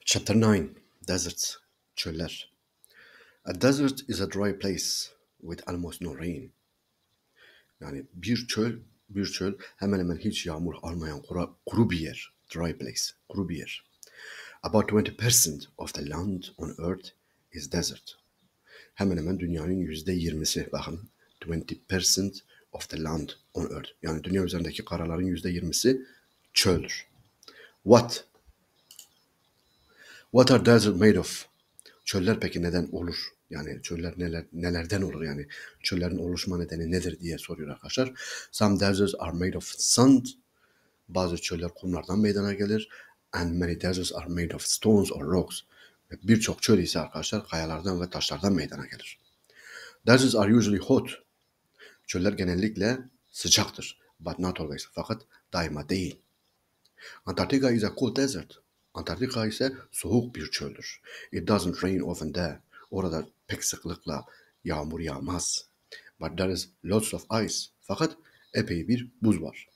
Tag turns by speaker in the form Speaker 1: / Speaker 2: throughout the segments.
Speaker 1: Chapter 9. Deserts. Çöller. A desert is a dry place with almost no rain. Yani bir çöl hemen hemen hiç yağmur almayan kuru bir yer. Dry place. Kuru bir yer. About 20% of the land on earth is desert. Hemen hemen dünyanın %20'si, bakın, 20% of the land on earth. Yani dünya üzerindeki karaların %20'si çöldür. What are desert made of? Çöller peki neden olur? Yani çöller nelerden olur? Yani çöllerin oluşma nedeni nedir diye soruyor arkadaşlar. Some deserts are made of sand. Bazı çöller kumlardan meydana gelir. And many deserts are made of stones or rocks. Ve birçok çöl ise arkadaşlar kayalardan ve taşlardan meydana gelir. Deserts are usually hot. Çöller genellikle sıcaktır. But not always. Fakat daima değil. Antarctica is a cold desert. Antarktika ise soğuk bir çöldür. It doesn't rain often there. Orada pek sıklıkla yağmur yağmaz. But there is lots of ice. Fakat epey bir buz var.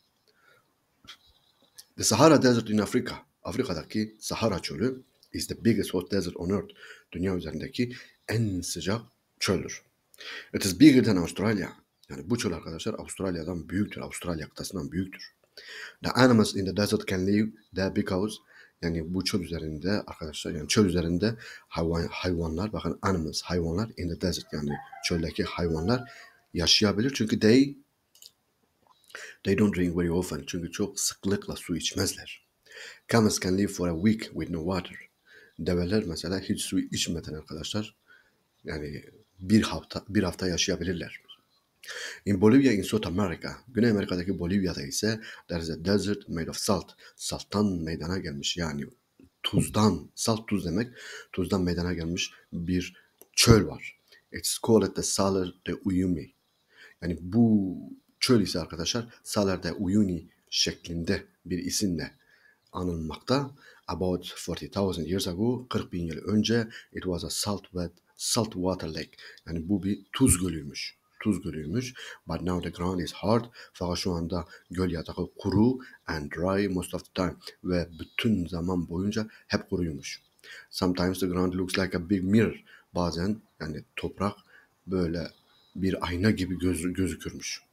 Speaker 1: The Sahara Desert in Africa. Afrika'daki Sahara çölü is the biggest hot desert on earth. Dünya üzerindeki en sıcak çöldür. It is bigger than Australia. Yani bu çöl arkadaşlar Avustralya'dan büyüktür. Avustralya kıtasından büyüktür. The animals in the desert can live there because, yani bu çöl üzerinde arkadaşlar, yani çöl üzerinde hayvanlar, bakın, animals, hayvanlar in the desert, yani çöldeki hayvanlar yaşayabilir çünkü they don't drink very often, çünkü çok sıklıkla su içmezler. Camels can live for a week with no water. Develer mesela hiç su içmeden arkadaşlar, yani bir hafta yaşayabilirler. In Bolivia in South America, Güney Amerika'daki Bolivya'da ise there is a desert made of salt. Salttan meydana gelmiş, yani tuzdan, salt tuz demek, tuzdan meydana gelmiş bir çöl var. It's called the Salar de Uyuni. Yani bu çöl ise arkadaşlar Salar de Uyuni şeklinde bir isimle anılmakta. About 40,000 years ago, 40.000 yıl önce, it was a salt water lake. Yani bu bir tuz gölüymüş. But now the ground is hard. Fakat şu anda göl yatağı kuru and dry most of the time. Ve bütün zaman boyunca hep kuruymuş. Sometimes the ground looks like a big mirror. Bazen yani toprak böyle bir ayna gibi gözükürmüş.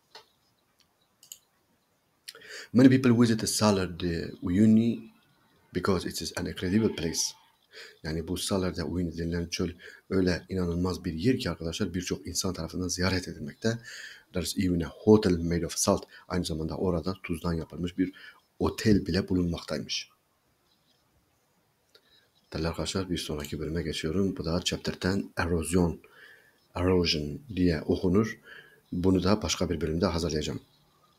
Speaker 1: Many people visit the Salar de Uyuni because it is an incredible place. Yani bu Salar de Uyuni denilen çöl öyle inanılmaz bir yer ki arkadaşlar birçok insan tarafından ziyaret edilmekte. There's even a hotel made of salt. Aynı zamanda orada tuzdan yapılmış bir otel bile bulunmaktaymış. Değerli arkadaşlar, bir sonraki bölüme geçiyorum. Bu da Chapter 10 Erosion diye okunur. Bunu da başka bir bölümde hazırlayacağım.